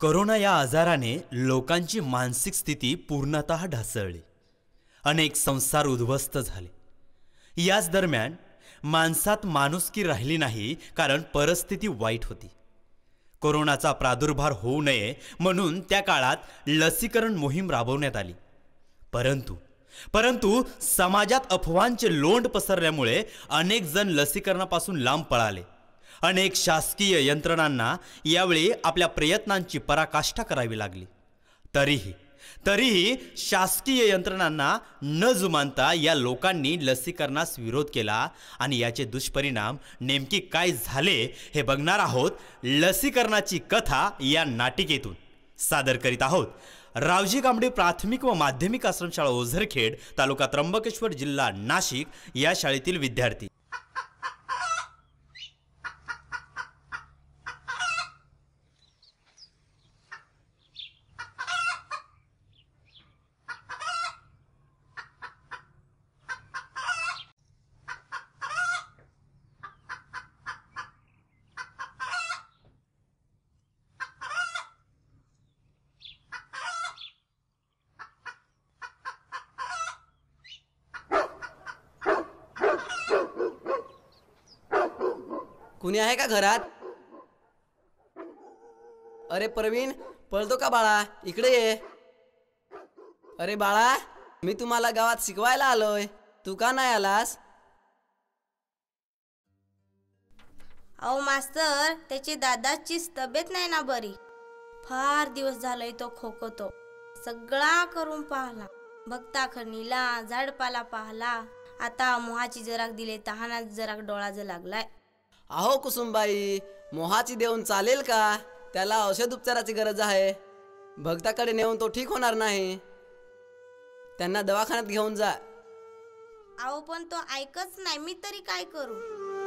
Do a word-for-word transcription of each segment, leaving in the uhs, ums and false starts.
Corona या आजाराने लोकांची मानसिक स्थिती पूर्णतः ढासळली. अनेक संसार उद्ध्वस्त झाले. याच दरम्यान माणसात माणुसकी राहिली नाही, कारण परिस्थिती वाईट होती. कोरोनाचा प्रादुर्भाव होऊ नये म्हणून त्या काळात लसीकरण मोहीम राबवण्यात आली. परंतु परंतु समाजात अफवांचे लोंढ पसरल्यामुळे अनेक जण लसीकरणापासून लांब पळाले. अनेक शासकीय यंत्रणांना यावेळी आपल्या प्रयत्नांची पराकाष्ठा करावी लागली. तरीही तरीही शासकीय यंत्रणांना न जुमानता या लोकांनी लसीकरणास विरोध केला आणि याचे दुष्परिणाम नेमकी काय झाले हे बघणार आहोत लसीकरणाची कथा या नाटिकेतून. सादर करीत आहोत रावजी कांबळे प्राथमिक व माध्यमिक आश्रमशाळा ओझरखेड, तालुका त्र्यंबकेश्वर, जिल्हा नाशिक या शाळेतील विद्यार्थी. कुणी आहे का घरात? अरे प्रवीण, पळतो का बाळा? इकडे ये. अरे बाळा, मी तुम्हाला गावात शिकवायला आलोय, तू का नाही आलास? अहो मास्तर, त्याची दादाचीच तब्येत नाही ना बरी. फार दिवस झालंय तो खोकतो. सगळा करून पाहला, भक्ता खणीला, झाडपाला पाहला. आता मोहाची जराक दिले, तहानात जराक डोळा ज लागलाय. अहो कुसुमबाई, मोहाची देऊन चालेल का? त्याला औषध उपचाराची गरज आहे. भक्ताकडे नेऊन तो ठीक होणार नाही. त्यांना दवाखान्यात घेऊन जा. अहो पण तो ऐकच नाही, मी तरी काय करू?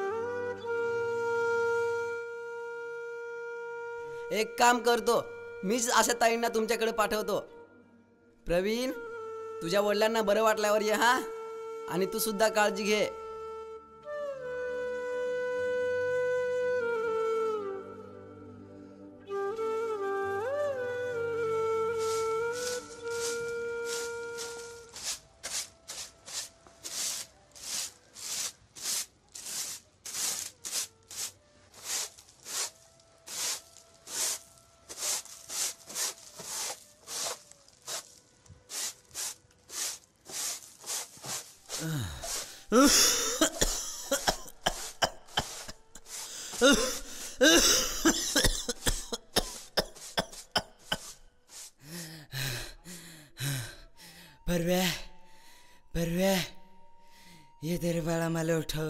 एक काम करतो, मीच अशा ताईंना तुमच्याकडे पाठवतो. प्रवीण, तुझ्या वडिलांना बरं वाटल्यावर ये हा, आणि तू सुद्धा काळजी घे. परव्या परव्या ये तेरे बाळा, मला उठव.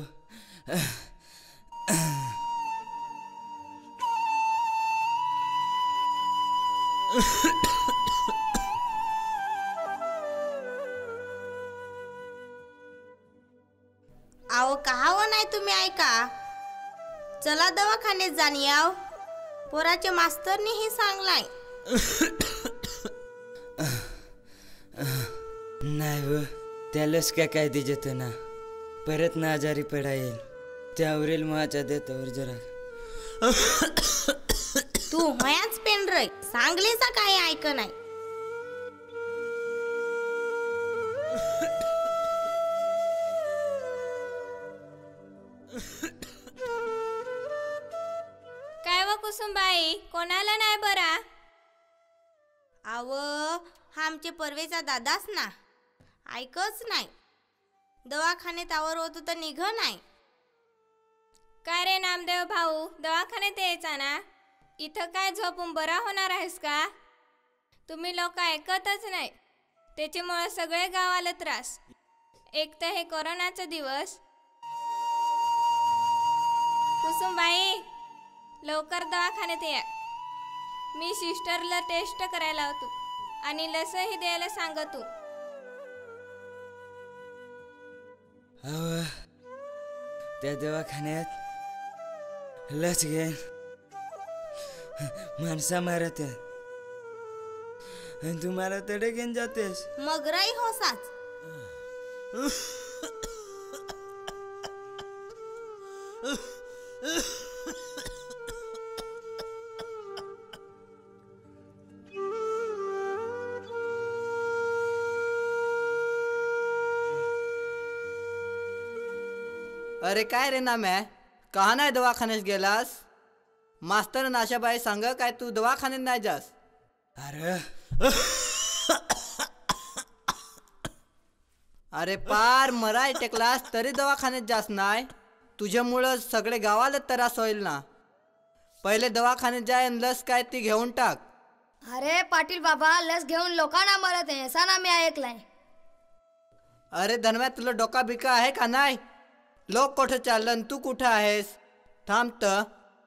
अहो कहावं नाही तुम्ही ऐका. चला दवाखान्यात जाण याव. पोराच्या मास्तरनीही सांगलाय. नाही व, त्यालाच काय काय देतो ना, परत ना आजारी पडा येईल. त्यावरील माझ्या देतावर जरा तू मयाच पेन रे, सांगलीचा काही ऐक नाही. काय व कुसुमबाई, कोणाला नाही बरा? अव हा आमचे परवेचा दादाच ना, ऐकच नाही. दवाखान्यात आवर होतो तर निघ नाही. काय रे नामदेव भाऊ, दवाखान्यात यायचा ना? इथं काय झोपून बरा होणार आहेस का? तुम्ही लोक ऐकतच नाही, त्याच्यामुळे सगळे गावाला त्रास. एक तर हे कोरोनाचा दिवस. कुसुमबाई, लवकर दवाखान्यात या. मी सिस्टरला टेस्ट करायला होतो आणि लसही द्यायला सांगतो. अव त्या दवाखान्यात लस घेऊन माणसा मारत आणि तुम्हाला तडे घेऊन जातेस. मगराई होसाच. अरे काय रे नाम्या, का नाही दवाखान्यात गेलास? मास्तर नाशाबाई सांग काय तू दवाखान्यात नाही जास? अरे अरे पार मराय टेकलास तरी दवाखान्यात जास नाही? तुझ्यामुळं सगळे गावाला त्रास होईल ना. पहिले दवाखान्यात जाय आणि लस काय ती घेऊन टाक. अरे पाटील बाबा, लस घेऊन लोकांना मरत आहे असा ना मी ऐकलाय. अरे धनव्या, तुला डोका बिका आहे का नाही? लोक कुठं चाललं आणि तू कुठं आहेस? थांब तर.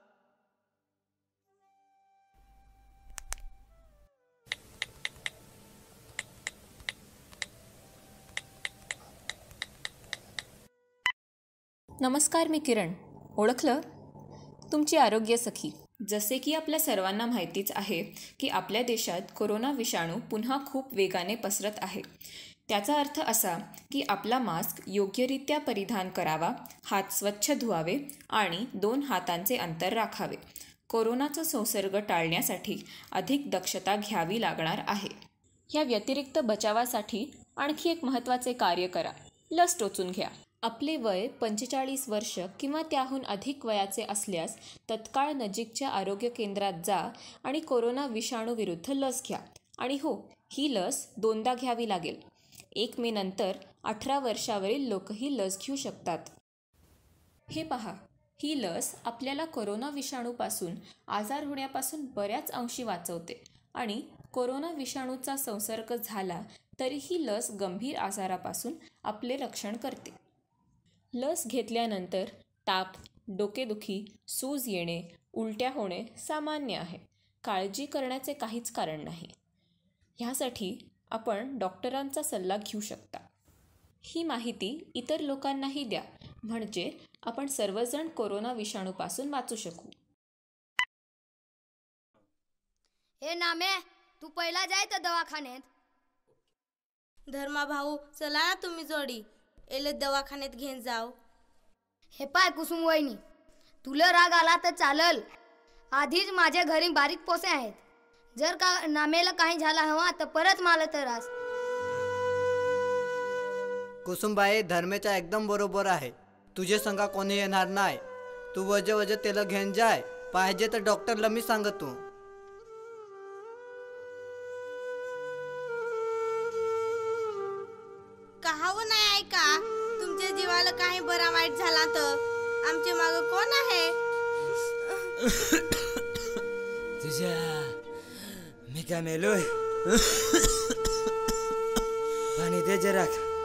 नमस्कार, मी किरण. ओळखलं? तुमची आरोग्य सखी. जसे की आपल्या सर्वांना माहितीच आहे की आपल्या देशात कोरोना विषाणू पुन्हा खूप वेगाने पसरत आहे. त्याचा अर्थ असा की आपला मास्क योग्यरित्या परिधान करावा, हात स्वच्छ धुवावे आणि दोन हातांचे अंतर राखावे. कोरोनाचा संसर्ग टाळण्यासाठी अधिक दक्षता घ्यावी लागणार आहे. या व्यतिरिक्त बचावासाठी आणखी एक महत्त्वाचे कार्य करा. लस टोचून घ्या. आपले वय पंचेचाळीस वर्ष किंवा त्याहून अधिक वयाचे असल्यास तत्काळ नजीकच्या आरोग्य केंद्रात जा आणि कोरोना विषाणू विरुद्ध लस घ्या. आणि हो, ही लस दोनदा घ्यावी लागेल. एक मे नंतर अठरा वर्षावरील लोकही लस घेऊ शकतात. हे पहा, ही लस आपल्याला कोरोना विषाणूपासून आजार होण्यापासून बऱ्याच अंशी वाचवते आणि कोरोना विषाणूचा संसर्ग झाला तरी ही लस गंभीर आजारापासून आपले रक्षण करते. लस घेतल्यानंतर ताप, डोकेदुखी, सूज येणे, उलट्या होणे सामान्य आहे. काळजी करण्याचे काहीच कारण नाही. ह्यासाठी आपण डॉक्टरांचा सल्ला घेऊ शकता. ही माहिती इतर लोकांनाही द्या, म्हणजे आपण सर्वजण कोरोना विषाणूपासून वाचू शकू. हे नामे, तू पहिला जाय तर दवाखान्यात. धर्मा भाऊ, चला ना तुम्ही जोडी. एले दवाखान्यात घेऊन जाऊ. हे पाय कुसुम वहिनी, तुला राग आला तर चालल. आधीच माझ्या घरी बारीक पोसे आहेत. जर का नामेला काही झाला हवा तर परत मला त्रास. कुसुमबाई, धर्मेचा एकदम बरोबर आहे. तुझे संगा कोणी येणार नाही. तू वजे वजे त्याला घेऊन जाय. पाहिजे तर डॉक्टरला मी सांगतो. कहावं नाही ऐका, तुमच्या जीवाला काही बरा वाईट झाला तर आमच्या माग कोण आहे? तुझ्या मी काय मेलोय? पाणी दे जरा.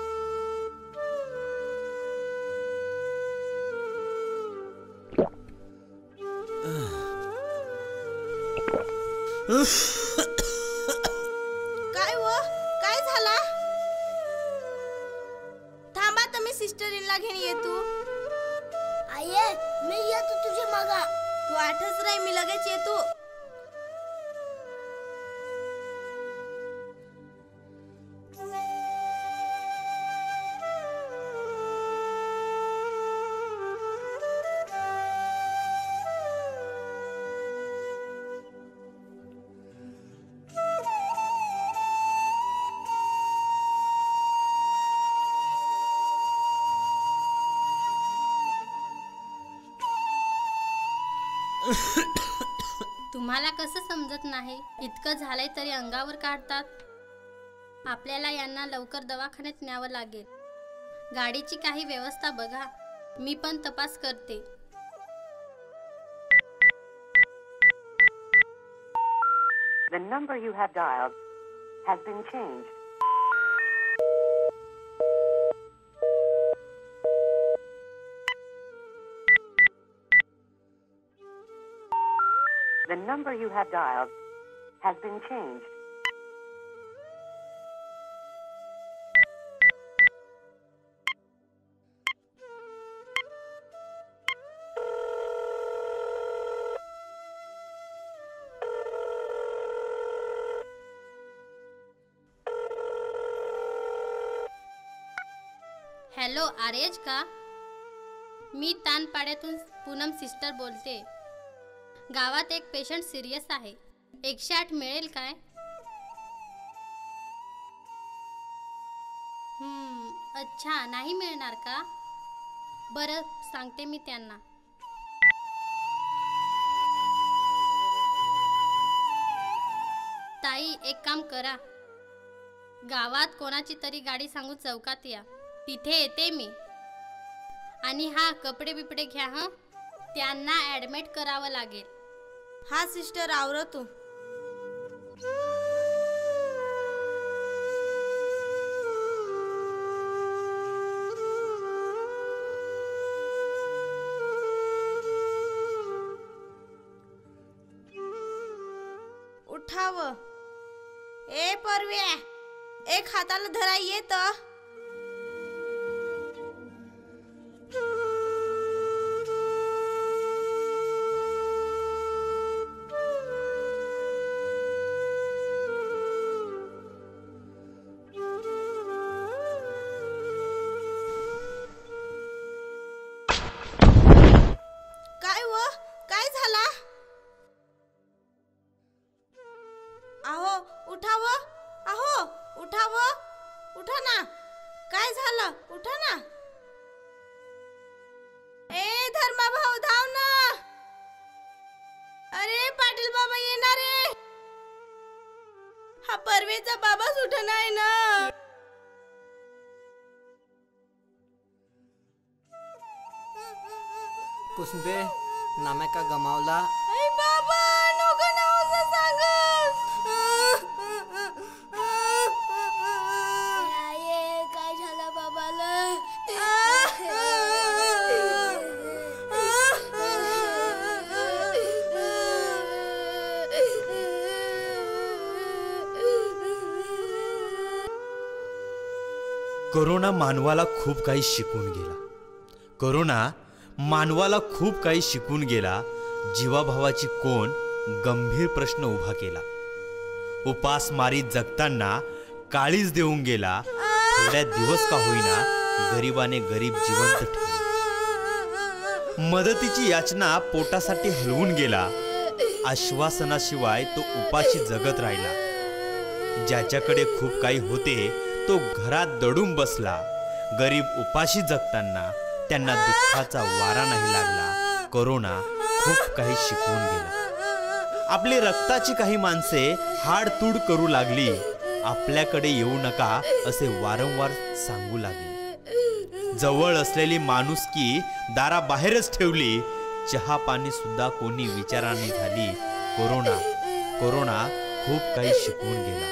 काय हो, काय झाला? थांबा, तर मी सिस्टरीला घेऊन येतो. आये, मी येतो तुझ्या मागा. तू आठच राही, मी लगेच येतो. तुम्हाला कसं समजत नाही? इतकं झालंय तरी अंगावर काढतात. आपल्याला यांना लवकर दवाखान्यात न्यावं लागेल. गाडीची काही व्यवस्था बघा, मी पण तपास करते. The number you have dialed has been changed. The number you have dialed has been changed. Hello, आर्यज का? मी तानपाड्यातून पूनम सिस्टर बोलते. गावात एक पेशंट सिरियस आहे. एकशे आठ मिळेल काय? हम्म, अच्छा, नाही मिळणार का? बरं, सांगते मी त्यांना. ताई, एक काम करा, गावात कोणाची तरी गाडी सांगून चौकात या, तिथे येते मी. आणि हा, कपडे बिपडे घ्या. हं, त्यांना ॲडमिट करावं लागेल. हा सिस्टर, आवर तू. उठाव. ए परव्या, एक हाताला धरा येत. काय व काय झाला? आहो, उठाव. आहो, उठाव. उठा ना. काय झालं? उठा ना. ए धर्मा भाऊ, धाव ना. अरे पाटील बाबा येणार रे. हा परवेचा बाबाच उठ नाही ना. कुसुंबे, नाम्या का गमावला? आई बाबा, नको ना असं सांगस. काय झालं बाबाला? कोरोना मानवाला खूप काही शिकून गेला. कोरोना मानवाला खूप काही शिकून गेला. जीवाभावाची कोण गंभीर प्रश्न उभा केला. उपासमारी जगताना काळीज देऊन गेला. थोड्या दिवस का होईना गरिबाने गरीब जिवंत ठेवला. मदतीची याचना पोटासाठी हलवून गेला. आश्वासनाशिवाय तो उपाशी जगत राहिला. ज्याच्याकडे खूप काही होते तो घरात दडून बसला. गरीब उपाशी जगताना त्यांना दुःखाचा वारा नाही लागला. कोरोना खूप काही शिकवून गेला. आपली रक्ताची काही माणसे हाडतूड करू लागली. आपल्याकडे येऊ नका असे वारंवार सांगू लागले. जवळ असलेली माणुसकी दाराबाहेरच ठेवली. चहा पाणी सुद्धा कोणी विचाराने झाली. कोरोना कोरोना खूप काही शिकवून गेला.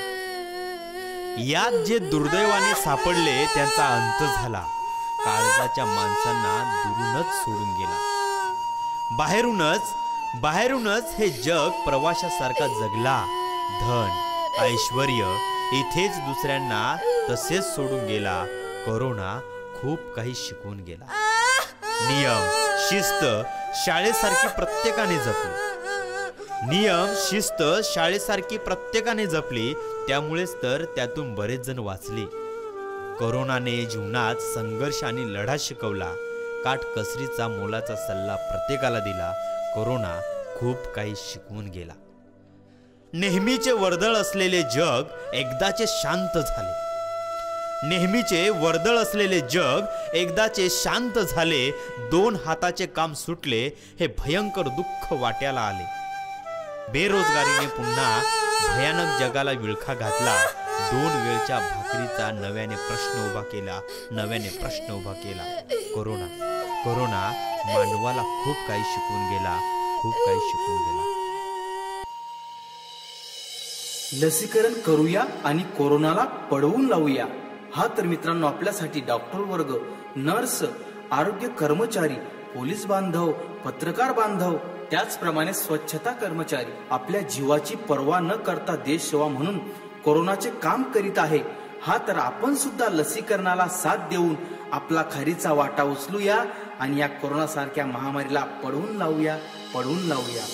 यात जे दुर्दैवाने सापडले त्यांचा अंत झाला. काळजाच्या माणसांना दुरूनच सोडून गेला. बाहेरूनच बाहेरूनच हे जग प्रवाशासारखा जगला. धन ऐश्वर्य इथेच दुसऱ्यांना तसेच सोडून गेला. कोरोना खूप काही शिकवून गेला. नियम शिस्त शाळेसारखी प्रत्येकाने जपली. नियम शिस्त शाळेसारखी प्रत्येकाने जपली. त्यामुळेच तर त्यातून बरेच जण वाचले. कोरोनाने जीवनात संघर्ष आणि लढा शिकवला. काटकसरीचा मोलाचा सल्ला प्रत्येकाला दिला. कोरोना खूप काही शिकवून गेला. नेहमीचे वर्दळ असलेले जग एकदाचे शांत झाले. नेहमीचे वर्दळ असलेले जग एकदाचे शांत झाले. दोन हाताचे काम सुटले. हे भयंकर दुःख वाट्याला आले. बेरोजगारीने पुन्हा भयानक जगाला विळखा घातला. दोन वेळच्या भाकरीचा नव्याने प्रश्न उभा केला. नव्याने प्रश्न उभा केला. कोरोना कोरोना मानवाला खूप काही शिकवून गेला. खूप काही शिकवून गेला. लसीकरण करूया आणि कोरोनाला पळवून लावूया. हा तर मित्रांनो आपल्यासाठी डॉक्टर वर्ग, नर्स, आरोग्य कर्मचारी, पोलीस बांधव, पत्रकार बांधव, त्याचप्रमाणे स्वच्छता कर्मचारी आपल्या जीवाची पर्वा न करता देश सेवा म्हणून कोरोनाचे काम करीत आहे. हा तर आपण सुद्धा लसीकरणाला साथ देऊन आपला खरीचा वाटा उचलूया आणि या कोरोना सारख्या महामारीला पळवून लावूया पळवून लावूया.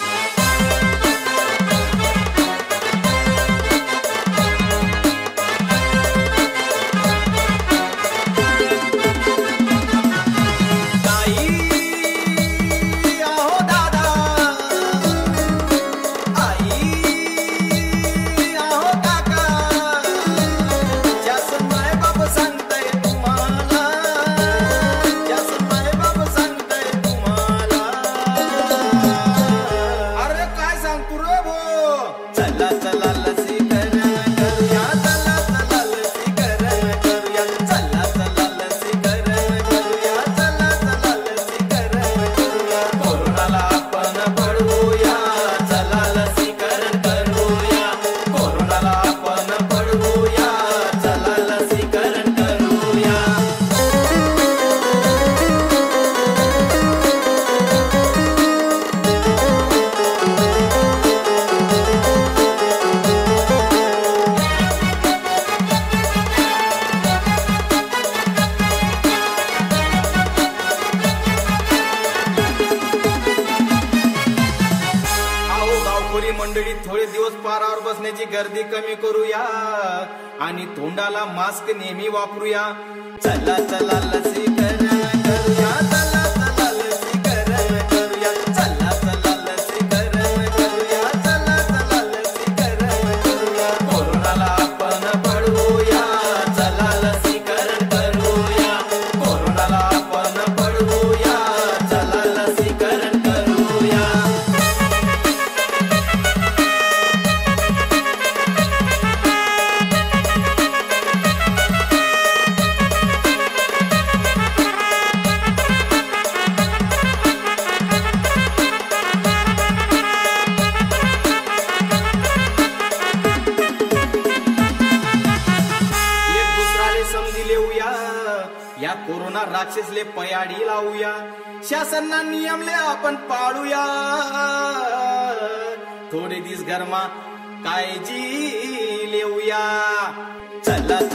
माय बाप पारावर बसण्याची गर्दी कमी करूया आणि तोंडाला मास्क नेहमी वापरूया. चला चला लसीकरण करूया, चला चला लसीकरण करूया, चला चला लसीकरण करूया, चला चला लसीकरण करूया. कोरोनाला आपण पळवूया, चला लसीकरण करूया. कोरोनाला आपण पळवूया, चला लसीकरण करूया. या कोरोना राक्षसले पयाडी लावूया, शासनाने नियमले आपण पाळूया. थोडे दिवस गरमा काळजी लेऊया. चला